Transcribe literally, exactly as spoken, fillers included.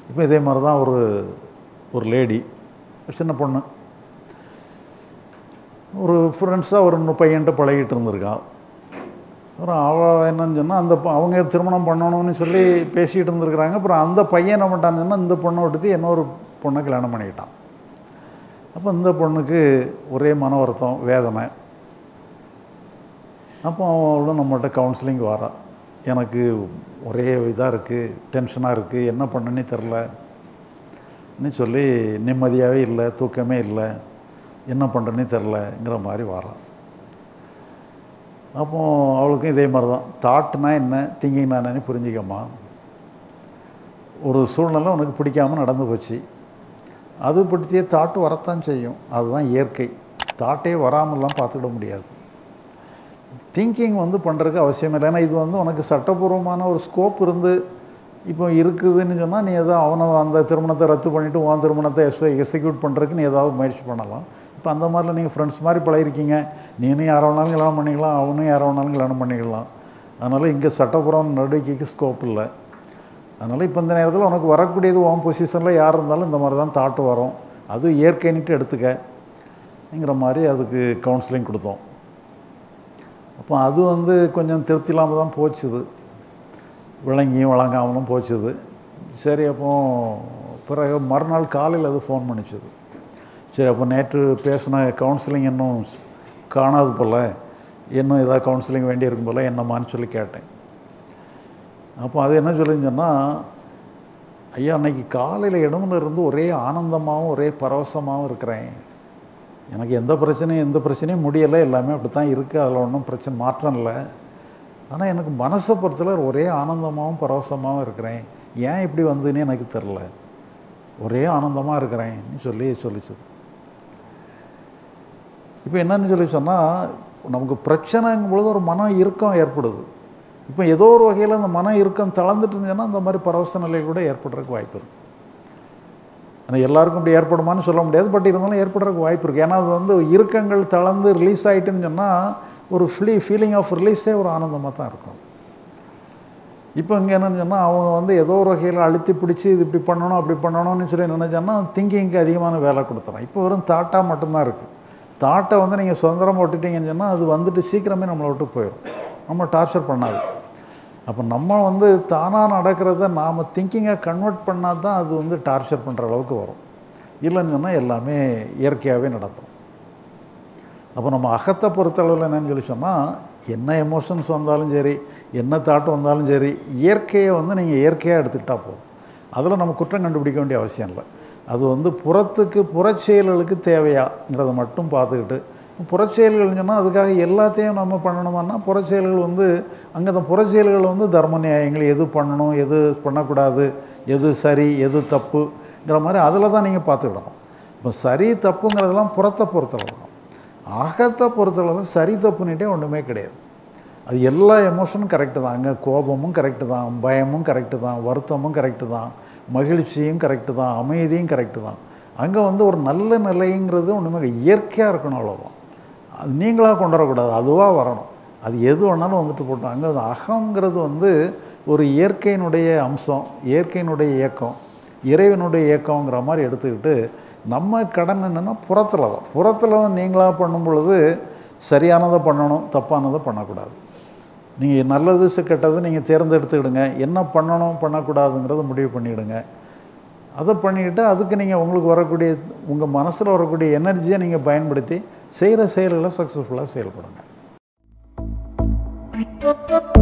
இப்போ இதே மாதிரி தான் ஒரு ஒரு லேடி சின்ன பொண்ணு ஒரு ஃப்ரெண்ட்ஸாக ஒரு இன்னும் பையன்ட்ட பழகிட்டு இருந்திருக்கான். அப்புறம் அவள் என்னன்னு சொன்னால் அந்த அவங்க திருமணம் பண்ணணும்னு சொல்லி பேசிகிட்டு இருந்திருக்கிறாங்க. அப்புறம் அந்த பையன் என்ன பண்ணிட்டான்னு சொன்னால் இந்த பொண்ணை விட்டுட்டு இன்னொரு பொண்ணை கல்யாணம் பண்ணிக்கிட்டான். அப்போ இந்த பொண்ணுக்கு ஒரே மன வருத்தம், வேதனை. அப்போ அவளும் நம்மகிட்ட கவுன்சிலிங் வரா. எனக்கு ஒரே இதாக இருக்குது, டென்ஷனாக இருக்குது, என்ன பண்ணனே தெரிலன்னு சொல்லி நிம்மதியாகவே இல்லை, தூக்கமே இல்லை, என்ன பண்ணுறனே தெரிலங்கிற மாதிரி வரான். அப்போ அவளுக்கும் இதே மாதிரி தான், தாட்னா என்ன, திங்கிங்னா என்னன்னு புரிஞ்சிக்கம்மா. ஒரு சூழ்நிலை உனக்கு பிடிக்காமல் நடந்து போச்சு, அது பிடிச்சே தாட்டு வரத்தான் செய்யும், அதுதான் இயற்கை. தாட்டே வராமலாம் பார்த்துக்கிட முடியாது. திங்கிங் வந்து பண்ணுறதுக்கு அவசியம் இல்லை. ஏன்னா இது வந்து உனக்கு சட்டப்பூர்வமான ஒரு ஸ்கோப் இருந்து இப்போ இருக்குதுன்னு சொன்னால் நீ எதாவது அவனை அந்த திருமணத்தை ரத்து பண்ணிவிட்டு உன் திருமணத்தை எஸ் எக்ஸிக்யூட் பண்ணுறதுக்கு நீ ஏதாவது முயற்சி பண்ணலாம். இப்போ அந்த மாதிரிலாம் நீங்கள் ஃப்ரெண்ட்ஸ் மாதிரி பழகிருக்கீங்க, நீனும் யாரை வேணாலும் கல்யாணம் பண்ணிக்கலாம், அவனும் யாரை வேணாலும் கல்யாணம் பண்ணிக்கலாம். அதனால் இங்கே சட்டப்பூர்வம் நடவடிக்கைக்கு ஸ்கோப் இல்லை. அதனால் இப்போ இந்த நேரத்தில் உனக்கு வரக்கூடியது உன் பொசிஷனில் யார் இருந்தாலும் இந்த மாதிரி தான் தாட்டு வரும், அது இயற்கைன்னுட்டு எடுத்துக்கங்கிற மாதிரி அதுக்கு கவுன்சிலிங் கொடுத்தோம். அப்போ அது வந்து கொஞ்சம் திருப்தி இல்லாமல் தான் போச்சுது, விளங்கியும் வழங்காமலும் போச்சுது. சரி, அப்போ பிறகு மறுநாள் காலையில் அது ஃபோன் பண்ணிச்சுது. சரி, அப்போ நேற்று பேசின கவுன்சிலிங் இன்னும் காணாது போல், இன்னும் ஏதாவது கவுன்சிலிங் வேண்டியிருக்கும் போல் என்னம்மான்னு சொல்லி கேட்டேன். அப்போ அது என்ன சொல்லுன்னு சொன்னால், ஐயா அன்னைக்கு காலையில் இடமுல இருந்து ஒரே ஆனந்தமாகவும் ஒரே பரவசமாகவும் இருக்கிறேன், எனக்கு எந்த பிரச்சனையும் எந்த பிரச்சனையும் முடியலை, எல்லாமே அப்படி தான் இருக்குது, அதில் ஒன்றும் பிரச்சனை மாற்றம் இல்லை. ஆனால் எனக்கு மனசை பொறுத்தவரை ஒரே ஆனந்தமாகவும் பரவசமாகவும் இருக்கிறேன், ஏன் இப்படி வந்ததுன்னு எனக்கு தெரில, ஒரே ஆனந்தமாக இருக்கிறேன்னு சொல்லி சொல்லிச்சு. இப்போ என்னன்னு சொல்லி சொன்னால், நமக்கு பிரச்சனைங்கும் பொழுது ஒரு மன இறுக்கம் ஏற்படுது. இப்போ ஏதோ ஒரு வகையில் அந்த மன இறுக்கம் தளர்ந்துட்டுன்னு சொன்னால் அந்த மாதிரி பரவச நிலை கூட ஏற்படுறதுக்கு வாய்ப்பு இருக்குது. ஆனால் எல்லாருக்கும் இப்படி ஏற்படுமான்னு சொல்ல முடியாது, பட் இருந்தாலும் ஏற்படுறதுக்கு வாய்ப்பு இருக்குது. ஏன்னா அது வந்து இறுக்கங்கள் தளர்ந்து ரிலீஸ் ஆகிட்டுன்னு சொன்னால் ஒரு ஃப்ளீ ஃபீலிங் ஆஃப் ரிலீஸே ஒரு ஆனந்தமாக தான் இருக்கும். இப்போ இங்கே என்னென்னு சொன்னால் அவங்க வந்து ஏதோ ஒரு வகையில் அழுத்தி பிடிச்சி இது இப்படி பண்ணணும் அப்படி பண்ணணும்னு சொல்லி நினைச்சோன்னா திங்கிங்க்கு அதிகமான வேலை கொடுத்துறோம். இப்போ வெறும் தாட்டாக மட்டும்தான் இருக்குது. தாட்டை வந்து நீங்கள் சுதந்திரமாக விட்டுட்டீங்கன்னு சொன்னால் அது வந்துட்டு சீக்கிரமே நம்மளை விட்டு போயிடும், நம்ம டார்ச்சர் பண்ணாது. அப்போ நம்ம வந்து தானாக நடக்கிறத நாம் திங்கிங்காக கன்வெர்ட் பண்ணால் தான் அது வந்து டார்ச்சர் பண்ணுற அளவுக்கு வரும். இல்லைன்னு சொன்னால் எல்லாமே இயற்கையாகவே நடக்கும். அப்போ நம்ம அகத்தை பொறுத்தளவில் என்னென்னு சொல்லி சொன்னால், என்ன எமோஷன்ஸ் வந்தாலும் சரி, என்ன தாட்டு வந்தாலும் சரி, இயற்கையை வந்து நீங்கள் இயற்கையாக எடுத்துக்கிட்டால் போதும். அதில் நம்ம குற்றம் கண்டுபிடிக்க வேண்டிய அவசியம் இல்லை. அது வந்து புறத்துக்கு புறச்செயல்களுக்கு தேவையாங்கிறத மட்டும் பார்த்துக்கிட்டு, புறச்செயல்கள்னு சொன்னால் அதுக்காக எல்லாத்தையும் நம்ம பண்ணணுமான்னா புறச்செயல்கள் வந்து அங்கே அந்த புறச்செயல்கள் வந்து தர்ம நியாயங்கள், எது பண்ணணும் எது பண்ணக்கூடாது, எது சரி எது தப்புங்கிற மாதிரி அதில் தான் நீங்கள் பார்த்துக்கிடணும். இப்போ சரி தப்புங்கிறதெல்லாம் புறத்தை பொறுத்தளவு தான். அகத்தை பொறுத்தளவு சரி தப்புன்னுட்டே ஒன்றுமே கிடையாது. அது எல்லா எமோஷனும் கரெக்டு தான். அங்கே கோபமும் கரெக்டு தான், பயமும் கரெக்டு தான், வருத்தமும் கரெக்டு தான், மகிழ்ச்சியும் கரெக்டு தான், அமைதியும் கரெக்டு தான். அங்கே வந்து ஒரு நல்ல நிலைங்கிறது ஒன்றுமே இயற்கையாக இருக்கணும், அவ்வளோதான். அது நீங்களாக கொண்டு வரக்கூடாது, அதுவாக வரணும். அது எது வேணாலும் வந்துட்டு போட்டோம். அங்கே அது அகங்கிறது வந்து ஒரு இயற்கையினுடைய அம்சம், இயற்கையினுடைய இயக்கம், இறைவனுடைய இயக்கங்கிற மாதிரி எடுத்துக்கிட்டு நம்ம கடன் என்னென்னா புறத்தில் தான். புறத்தில் நீங்களாக பண்ணும் பொழுது சரியானதை பண்ணணும், தப்பானதை பண்ணக்கூடாது. நீங்கள் நல்லது கெட்டது நீங்கள் தேர்ந்தெடுத்துக்கிடுங்க, என்ன பண்ணணும் பண்ணக்கூடாதுங்கிறத முடிவு பண்ணிவிடுங்க. அதை பண்ணிக்கிட்டு அதுக்கு நீங்கள் உங்களுக்கு வரக்கூடிய உங்கள் மனசில் வரக்கூடிய எனர்ஜியை நீங்கள் பயன்படுத்தி செய்கிற செயல்களை சக்ஸஸ்ஃபுல்லாக செயல்படுங்க.